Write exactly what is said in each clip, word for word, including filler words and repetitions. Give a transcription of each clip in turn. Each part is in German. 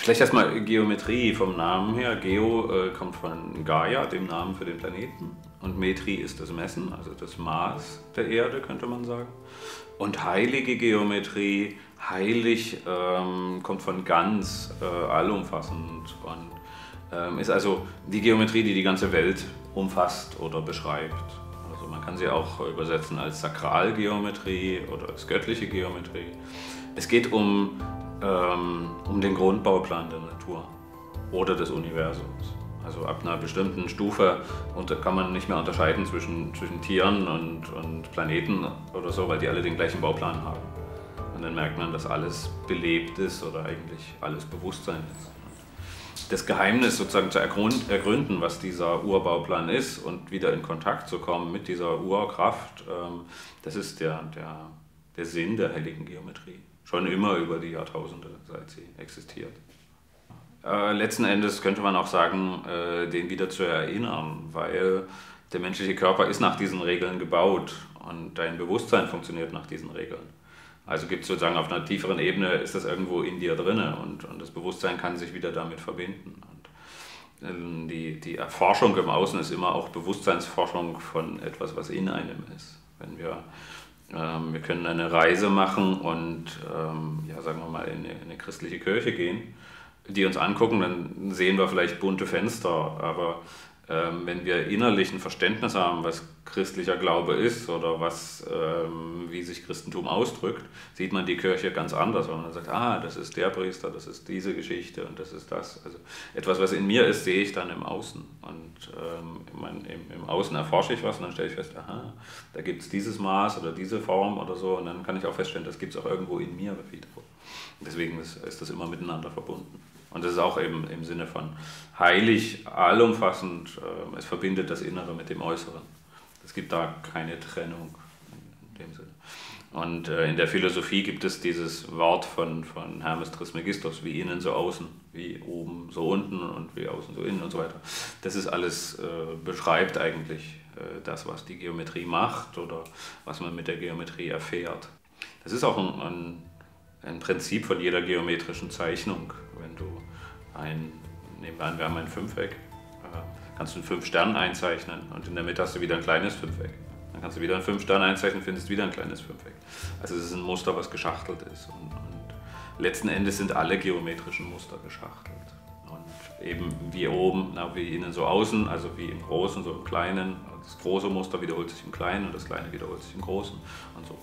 Vielleicht erstmal Geometrie vom Namen her. Geo äh, kommt von Gaia, dem Namen für den Planeten. Und Metrie ist das Messen, also das Maß der Erde, könnte man sagen. Und heilige Geometrie, heilig, ähm, kommt von ganz, äh, allumfassend und ähm, ist also die Geometrie, die die ganze Welt umfasst oder beschreibt. Also man kann sie auch übersetzen als Sakralgeometrie oder als göttliche Geometrie. Es geht um, ähm, um den Grundbauplan der Natur oder des Universums. Also ab einer bestimmten Stufe kann man nicht mehr unterscheiden zwischen, zwischen Tieren und, und Planeten oder so, weil die alle den gleichen Bauplan haben. Und dann merkt man, dass alles belebt ist oder eigentlich alles Bewusstsein ist. Das Geheimnis sozusagen zu ergründen, was dieser Urbauplan ist und wieder in Kontakt zu kommen mit dieser Urkraft, das ist der, der, der Sinn der heiligen Geometrie. Schon immer über die Jahrtausende, seit sie existiert. Äh, letzten Endes könnte man auch sagen, äh, den wieder zu erinnern, weil der menschliche Körper ist nach diesen Regeln gebaut und dein Bewusstsein funktioniert nach diesen Regeln. Also gibt es sozusagen auf einer tieferen Ebene, ist das irgendwo in dir drin und, und das Bewusstsein kann sich wieder damit verbinden. Und, äh, die, die Erforschung im Außen ist immer auch Bewusstseinsforschung von etwas, was in einem ist. Wenn wir, ähm, wir können eine Reise machen und ähm, ja, sagen wir mal in eine, in eine christliche Kirche gehen, die uns angucken, dann sehen wir vielleicht bunte Fenster, aber ähm, wenn wir innerlich ein Verständnis haben, was christlicher Glaube ist oder was, ähm, wie sich Christentum ausdrückt, sieht man die Kirche ganz anders, weil man sagt, ah, das ist der Priester, das ist diese Geschichte und das ist das. Also etwas, was in mir ist, sehe ich dann im Außen und ähm, mein, im, im Außen erforsche ich was und dann stelle ich fest, aha, da gibt es dieses Maß oder diese Form oder so und dann kann ich auch feststellen, das gibt es auch irgendwo in mir wieder. Deswegen ist, ist das immer miteinander verbunden. Und das ist auch eben im Sinne von heilig, allumfassend, äh, es verbindet das Innere mit dem Äußeren. Es gibt da keine Trennung in dem Sinne. Und äh, in der Philosophie gibt es dieses Wort von, von Hermes Trismegistos, wie innen so außen, wie oben so unten und wie außen so innen und so weiter. Das ist alles, äh, beschreibt eigentlich äh, das, was die Geometrie macht oder was man mit der Geometrie erfährt. Das ist auch ein, ein, ein Prinzip von jeder geometrischen Zeichnung. Wenn du ein, nehmen wir an, wir haben ein Fünfeck, kannst du einen Fünf-Stern einzeichnen und in der Mitte hast du wieder ein kleines Fünfeck. Dann kannst du wieder einen Fünf-Stern einzeichnen und findest wieder ein kleines Fünfeck. Also es ist ein Muster, was geschachtelt ist und, und letzten Endes sind alle geometrischen Muster geschachtelt. Und eben wie oben, na, wie innen so außen, also wie im Großen so im Kleinen. Das große Muster wiederholt sich im Kleinen und das Kleine wiederholt sich im Großen und so.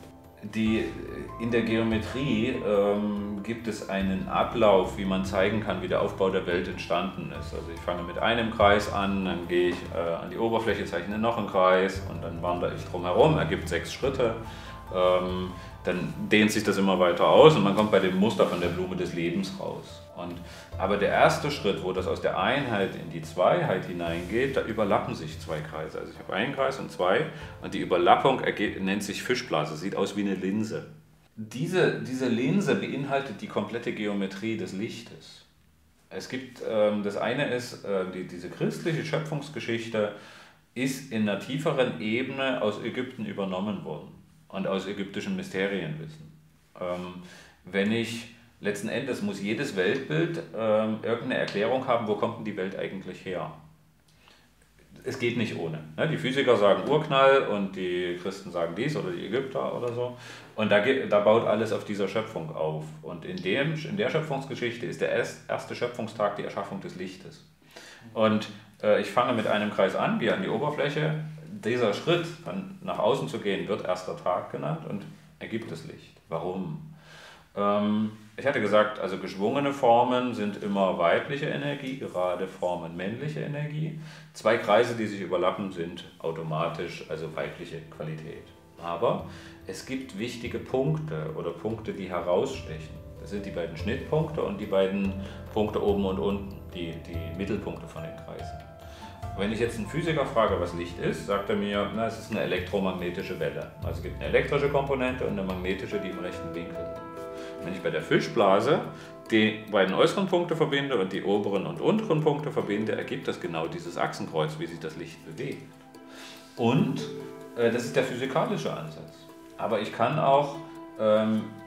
Die, in der Geometrie ähm, gibt es einen Ablauf, wie man zeigen kann, wie der Aufbau der Welt entstanden ist. Also ich fange mit einem Kreis an, dann gehe ich äh, an die Oberfläche, zeichne noch einen Kreis und dann wandere ich drumherum, ergibt sechs Schritte. Ähm, dann dehnt sich das immer weiter aus und man kommt bei dem Muster von der Blume des Lebens raus. Und, aber der erste Schritt, wo das aus der Einheit in die Zweiheit hineingeht, da überlappen sich zwei Kreise. Also ich habe einen Kreis und zwei und die Überlappung ergeht, nennt sich Fischblase, sieht aus wie eine Linse. Diese, diese Linse beinhaltet die komplette Geometrie des Lichtes. Es gibt, ähm, das eine ist, äh, die, diese christliche Schöpfungsgeschichte ist in einer tieferen Ebene aus Ägypten übernommen worden und aus ägyptischen Mysterienwissen. Ähm, wenn ich Letzten Endes muss jedes Weltbild ähm, irgendeine Erklärung haben, wo kommt denn die Welt eigentlich her. Es geht nicht ohne. Ne? Die Physiker sagen Urknall und die Christen sagen dies oder die Ägypter oder so. Und da, geht, da baut alles auf dieser Schöpfung auf. Und in, dem, in der Schöpfungsgeschichte ist der erste Schöpfungstag die Erschaffung des Lichtes. Und äh, ich fange mit einem Kreis an, gehe an die Oberfläche. Dieser Schritt, dann nach außen zu gehen, wird erster Tag genannt und ergibt das Licht. Warum? Ähm, Ich hatte gesagt, also geschwungene Formen sind immer weibliche Energie, gerade Formen männliche Energie. Zwei Kreise, die sich überlappen, sind automatisch also weibliche Qualität. Aber es gibt wichtige Punkte oder Punkte, die herausstechen. Das sind die beiden Schnittpunkte und die beiden Punkte oben und unten, die, die Mittelpunkte von den Kreisen. Wenn ich jetzt einen Physiker frage, was Licht ist, sagt er mir, na, es ist eine elektromagnetische Welle. Also es gibt eine elektrische Komponente und eine magnetische, die im rechten Winkel sind. Wenn ich bei der Fischblase die beiden äußeren Punkte verbinde und die oberen und unteren Punkte verbinde, ergibt das genau dieses Achsenkreuz, wie sich das Licht bewegt. Und äh, das ist der physikalische Ansatz. Aber ich kann auch ähm,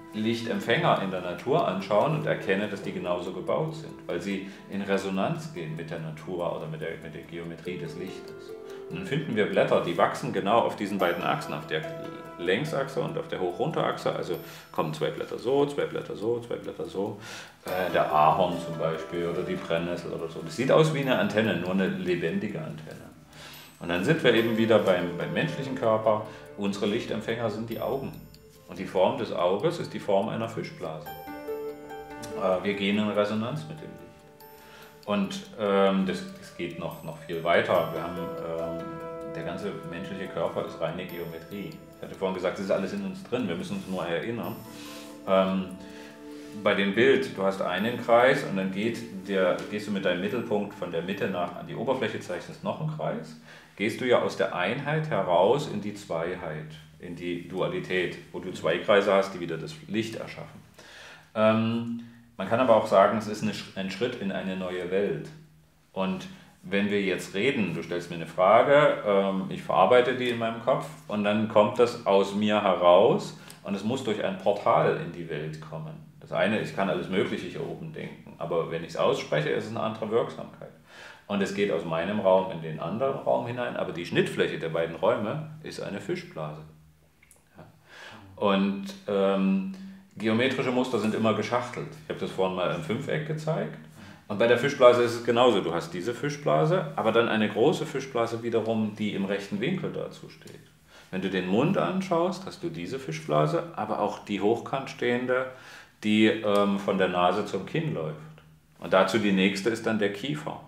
Lichtempfänger in der Natur anschauen und erkenne, dass die genauso gebaut sind, weil sie in Resonanz gehen mit der Natur oder mit der, mit der Geometrie des Lichtes. Und dann finden wir Blätter, die wachsen genau auf diesen beiden Achsen, auf der Längsachse und auf der Hoch-Runter-Achse. Also kommen zwei Blätter so, zwei Blätter so, zwei Blätter so. Äh, der Ahorn zum Beispiel oder die Brennnessel oder so. Das sieht aus wie eine Antenne, nur eine lebendige Antenne. Und dann sind wir eben wieder beim, beim menschlichen Körper. Unsere Lichtempfänger sind die Augen. Und die Form des Auges ist die Form einer Fischblase. Äh, wir gehen in Resonanz mit dem Licht. Und ähm, das, das geht noch, noch viel weiter. Wir haben, ähm, der ganze menschliche Körper ist reine Geometrie. Ich hatte vorhin gesagt, das ist alles in uns drin, wir müssen uns nur erinnern. Ähm, bei dem Bild, du hast einen Kreis und dann geht der, gehst du mit deinem Mittelpunkt von der Mitte nach an die Oberfläche, zeichnest noch einen Kreis, gehst du ja aus der Einheit heraus in die Zweiheit, in die Dualität, wo du zwei Kreise hast, die wieder das Licht erschaffen. Ähm, man kann aber auch sagen, es ist eine, ein Schritt in eine neue Welt. Und wenn wir jetzt reden, du stellst mir eine Frage, ähm, ich verarbeite die in meinem Kopf und dann kommt das aus mir heraus und es muss durch ein Portal in die Welt kommen. Das eine, ich kann alles Mögliche hier oben denken, aber wenn ich es ausspreche, ist es eine andere Wirksamkeit. Und es geht aus meinem Raum in den anderen Raum hinein, aber die Schnittfläche der beiden Räume ist eine Fischblase. Ja. Und ähm, geometrische Muster sind immer geschachtelt. Ich habe das vorhin mal im Fünfeck gezeigt. Und bei der Fischblase ist es genauso. Du hast diese Fischblase, aber dann eine große Fischblase wiederum, die im rechten Winkel dazu steht. Wenn du den Mund anschaust, hast du diese Fischblase, aber auch die hochkant stehende, die ähm, von der Nase zum Kinn läuft. Und dazu die nächste ist dann der Kiefer.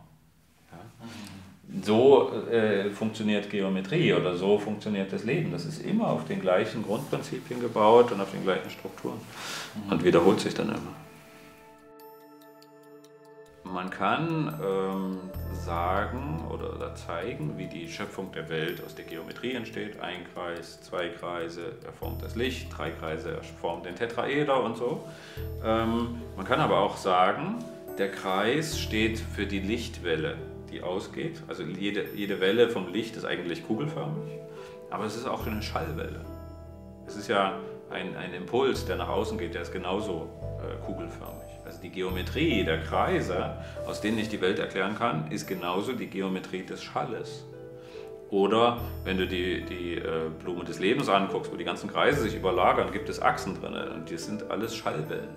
So äh, funktioniert Geometrie oder so funktioniert das Leben. Das ist immer auf den gleichen Grundprinzipien gebaut und auf den gleichen Strukturen und wiederholt sich dann immer. Man kann ähm, sagen oder, oder zeigen, wie die Schöpfung der Welt aus der Geometrie entsteht. Ein Kreis, zwei Kreise erformt das Licht, drei Kreise erformen den Tetraeder und so. Ähm, man kann aber auch sagen, der Kreis steht für die Lichtwelle, die ausgeht. Also jede, jede Welle vom Licht ist eigentlich kugelförmig, aber es ist auch eine Schallwelle. Es ist ja ein, ein Impuls, der nach außen geht, der ist genauso äh, kugelförmig. Also die Geometrie der Kreise, aus denen ich die Welt erklären kann, ist genauso die Geometrie des Schalles. Oder wenn du die, die äh, Blume des Lebens anguckst, wo die ganzen Kreise sich überlagern, gibt es Achsen drin und die sind alles Schallwellen.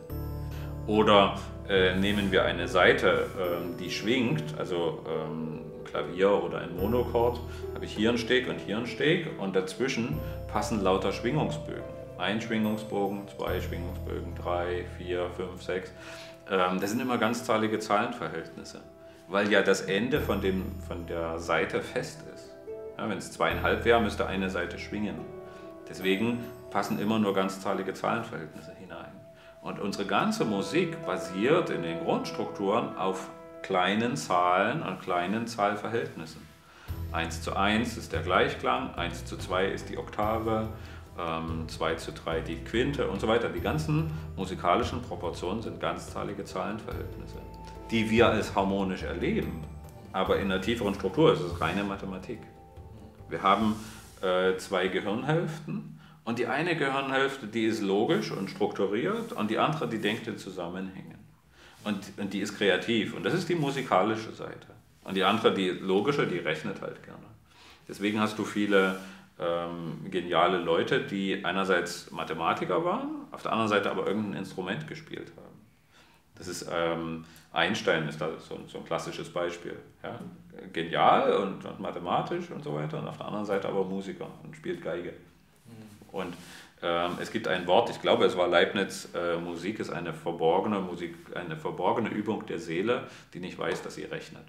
Oder äh, nehmen wir eine Saite, äh, die schwingt, also ähm, Klavier oder ein Monochord, habe ich hier einen Steg und hier einen Steg und dazwischen passen lauter Schwingungsbögen. Ein Schwingungsbogen, zwei Schwingungsbögen, drei, vier, fünf, sechs. Ähm, das sind immer ganzzahlige Zahlenverhältnisse, weil ja das Ende von, dem, von der Saite fest ist. Ja, wenn es zweieinhalb wäre, müsste eine Saite schwingen. Deswegen passen immer nur ganzzahlige Zahlenverhältnisse hinein. Und unsere ganze Musik basiert in den Grundstrukturen auf kleinen Zahlen und kleinen Zahlverhältnissen. eins zu eins ist der Gleichklang, eins zu zwei ist die Oktave, ähm, zwei zu drei die Quinte und so weiter. Die ganzen musikalischen Proportionen sind ganzzahlige Zahlenverhältnisse, die wir als harmonisch erleben. Aber in einer tieferen Struktur ist es reine Mathematik. Wir haben äh, zwei Gehirnhälften. Und die eine Gehirnhälfte, die ist logisch und strukturiert und die andere, die denkt in Zusammenhängen. Und, und die ist kreativ und das ist die musikalische Seite. Und die andere, die logische, die rechnet halt gerne. Deswegen hast du viele ähm, geniale Leute, die einerseits Mathematiker waren, auf der anderen Seite aber irgendein Instrument gespielt haben. Das ist, ähm, Einstein ist da so, so ein klassisches Beispiel. Ja? Genial und, und mathematisch und so weiter und auf der anderen Seite aber Musiker und spielt Geige. Und ähm, es gibt ein Wort, ich glaube es war Leibniz, äh, Musik ist eine verborgene, Musik, eine verborgene Übung der Seele, die nicht weiß, dass sie rechnet.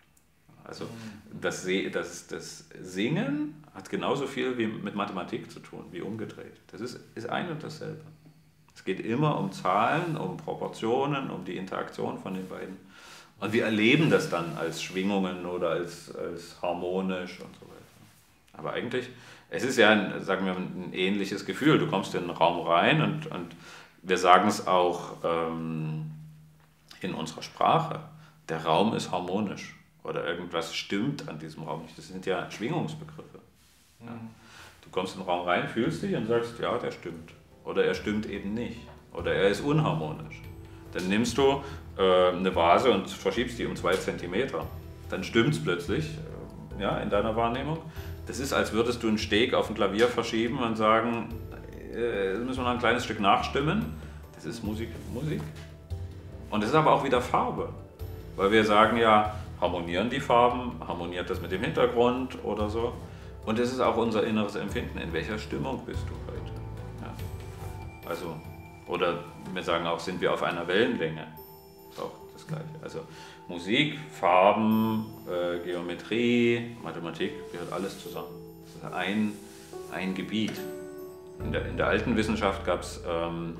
Also das, das, das Singen hat genauso viel wie mit Mathematik zu tun, wie umgedreht. Das ist, ist ein und dasselbe. Es geht immer um Zahlen, um Proportionen, um die Interaktion von den beiden. Und wir erleben das dann als Schwingungen oder als, als harmonisch und so weiter. Aber eigentlich, es ist ja, ein, sagen wir, ein ähnliches Gefühl. Du kommst in den Raum rein und, und wir sagen es auch ähm, in unserer Sprache. Der Raum ist harmonisch oder irgendwas stimmt an diesem Raum nicht. Das sind ja Schwingungsbegriffe. Ja. Du kommst in den Raum rein, fühlst dich und sagst, ja, der stimmt. Oder er stimmt eben nicht. oder er ist unharmonisch. Dann nimmst du äh, eine Vase und verschiebst die um zwei Zentimeter. Dann stimmt es plötzlich äh, ja, in deiner Wahrnehmung. Das ist, als würdest du einen Steg auf ein Klavier verschieben und sagen, äh, müssen wir noch ein kleines Stück nachstimmen. Das ist Musik, Musik. Und das ist aber auch wieder Farbe. Weil wir sagen ja, harmonieren die Farben, harmoniert das mit dem Hintergrund oder so. Und das ist auch unser inneres Empfinden. In welcher Stimmung bist du heute? Ja. Also, oder wir sagen auch, sind wir auf einer Wellenlänge? Das ist auch das Gleiche. Also Musik, Farben, äh, Geometrie, Mathematik, gehört alles zusammen. Das ist ein, ein Gebiet. In der, in der alten Wissenschaft gab es ähm,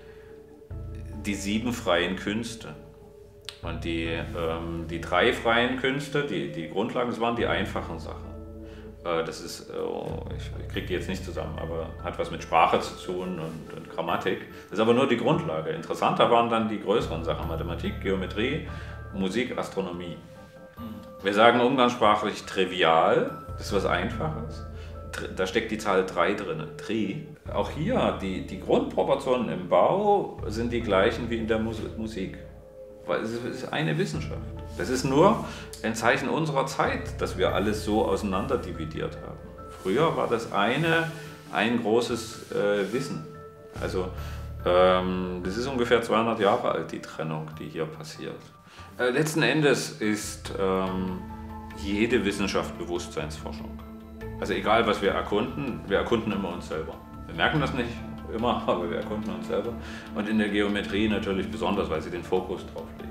die sieben freien Künste. Und die, ähm, die drei freien Künste, die, die Grundlagen, das waren die einfachen Sachen. Äh, das ist, oh, ich, ich kriege die jetzt nicht zusammen, aber hat was mit Sprache zu tun und, und Grammatik. Das ist aber nur die Grundlage. Interessanter waren dann die größeren Sachen, Mathematik, Geometrie, Musik, Astronomie. Wir sagen umgangssprachlich trivial, das ist was Einfaches. Da steckt die Zahl drei drin, Tri. Auch hier, die, die Grundproportionen im Bau sind die gleichen wie in der Musik. Weil es ist eine Wissenschaft. Das ist nur ein Zeichen unserer Zeit, dass wir alles so auseinander dividiert haben. Früher war das eine ein großes äh, Wissen. Also ähm, das ist ungefähr zweihundert Jahre alt, die Trennung, die hier passiert. Äh, letzten Endes ist ähm, jede Wissenschaft Bewusstseinsforschung. Also egal, was wir erkunden, wir erkunden immer uns selber. Wir merken das nicht immer, aber wir erkunden uns selber. Und in der Geometrie natürlich besonders, weil sie den Fokus drauf legt.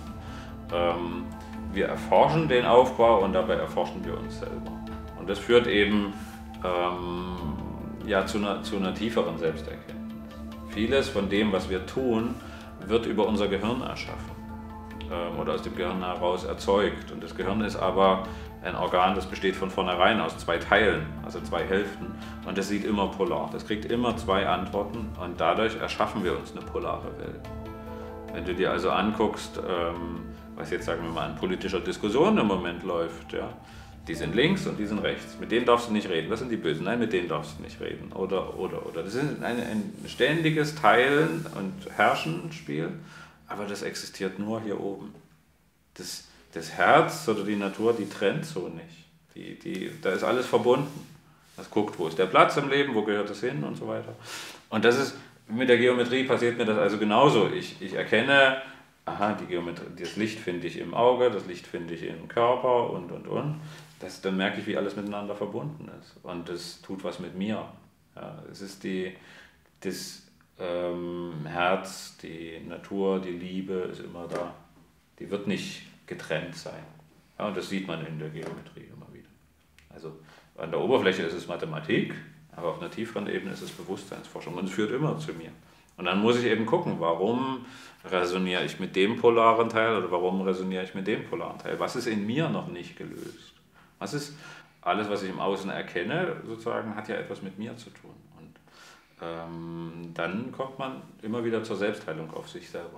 Ähm, wir erforschen den Aufbau und dabei erforschen wir uns selber. Und das führt eben ähm, ja, zu, einer, zu einer tieferen Selbsterkenntnis. Vieles von dem, was wir tun, wird über unser Gehirn erschaffen ähm, oder aus dem Gehirn heraus erzeugt. Und das Gehirn ist aber ein Organ, das besteht von vornherein aus zwei Teilen, also zwei Hälften. Und das sieht immer polar. Das kriegt immer zwei Antworten und dadurch erschaffen wir uns eine polare Welt. Wenn du dir also anguckst, ähm, was jetzt sagen wir mal an politischer Diskussion im Moment läuft, ja, die sind links und die sind rechts. Mit denen darfst du nicht reden. Das sind die Bösen. Nein, mit denen darfst du nicht reden. Oder, oder, oder. Das ist ein, ein ständiges Teilen und Herrschenspiel, aber das existiert nur hier oben. Das, Das Herz oder die Natur, die trennt so nicht. Die, die, da ist alles verbunden. Das guckt, wo ist der Platz im Leben, wo gehört es hin und so weiter. Und das ist, mit der Geometrie passiert mir das also genauso. Ich, ich erkenne, aha, die Geometrie, das Licht finde ich im Auge, das Licht finde ich im Körper und, und, und. Das, dann merke ich, wie alles miteinander verbunden ist. Und das tut was mit mir. Ja, es ist die, das ähm, Herz, die Natur, die Liebe ist immer da. Die wird nicht getrennt sein. Ja, und das sieht man in der Geometrie immer wieder. Also an der Oberfläche ist es Mathematik, aber auf einer tieferen Ebene ist es Bewusstseinsforschung und es führt immer zu mir. Und dann muss ich eben gucken, warum resoniere ich mit dem polaren Teil oder warum resoniere ich mit dem polaren Teil? Was ist in mir noch nicht gelöst? Was ist alles, was ich im Außen erkenne, sozusagen, hat ja etwas mit mir zu tun. Und ähm, dann kommt man immer wieder zur Selbstheilung auf sich selber.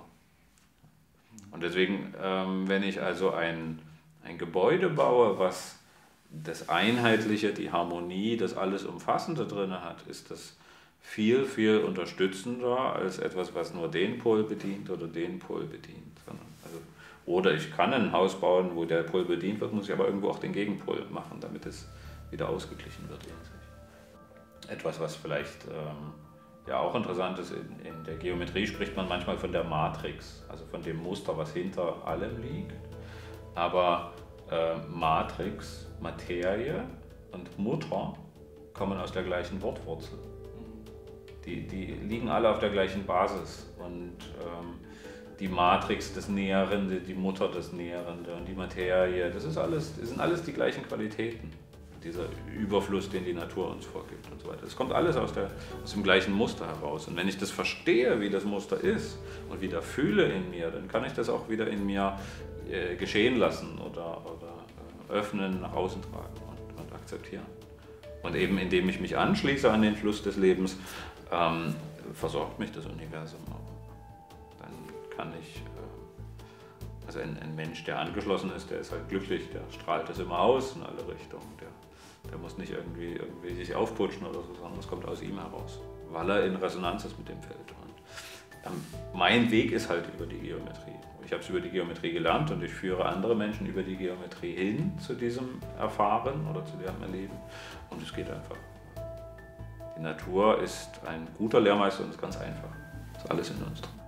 Und deswegen, ähm, wenn ich also ein, ein Gebäude baue, was das Einheitliche, die Harmonie, das alles Umfassende drin hat, ist das viel, viel unterstützender als etwas, was nur den Pol bedient oder den Pol bedient. Also, oder ich kann ein Haus bauen, wo der Pol bedient wird, muss ich aber irgendwo auch den Gegenpol machen, damit es wieder ausgeglichen wird in sich. Etwas, was vielleicht ähm, ja auch interessant ist, in, in der Geometrie spricht man manchmal von der Matrix, also von dem Muster, was hinter allem liegt. Aber äh, Matrix, Materie und Mutter kommen aus der gleichen Wortwurzel. Die, die liegen alle auf der gleichen Basis. Und ähm, die Matrix, das Nährende, die Mutter, das Nährende und die Materie, das ist alles, das sind alles die gleichen Qualitäten. Dieser Überfluss, den die Natur uns vorgibt und so weiter. Das kommt alles aus, der, aus dem gleichen Muster heraus. Und wenn ich das verstehe, wie das Muster ist und wieder fühle in mir, dann kann ich das auch wieder in mir äh, geschehen lassen oder, oder äh, öffnen, nach außen tragen und, und akzeptieren. Und eben indem ich mich anschließe an den Fluss des Lebens, ähm, versorgt mich das Universum auch. Dann kann ich, äh, also ein, ein Mensch, der angeschlossen ist, der ist halt glücklich, der strahlt das immer aus in alle Richtungen. Der, Der muss nicht irgendwie, irgendwie sich aufputschen oder so, sondern es kommt aus ihm heraus, weil er in Resonanz ist mit dem Feld. Und mein Weg ist halt über die Geometrie. Ich habe es über die Geometrie gelernt und ich führe andere Menschen über die Geometrie hin zu diesem Erfahren oder zu diesem Erleben. Und es geht einfach. Die Natur ist ein guter Lehrmeister und ist ganz einfach. Es ist alles in uns drin.